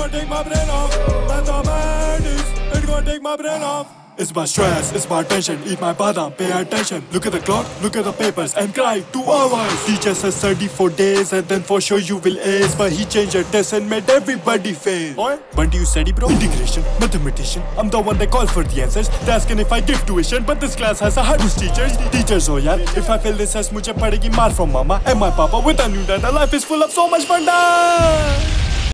gonna take my brain off. Mathematics, it's gonna take my brain off. It's my stress, it's my tension, eat my badam, pay attention. Look at the clock, look at the papers and cry 2 hours. Teacher says study for days and then for sure you will ace. But he changed the test and made everybody fail. When do you study, bro? Integration, mathematician. I'm the one that calls for the answers. They're asking if I give tuition, but this class has a hardest teachers. Teachers, oh yeah, if I fail this test, mujhe padegi maar from mama and my papa. With a new data, life is full of so much fun.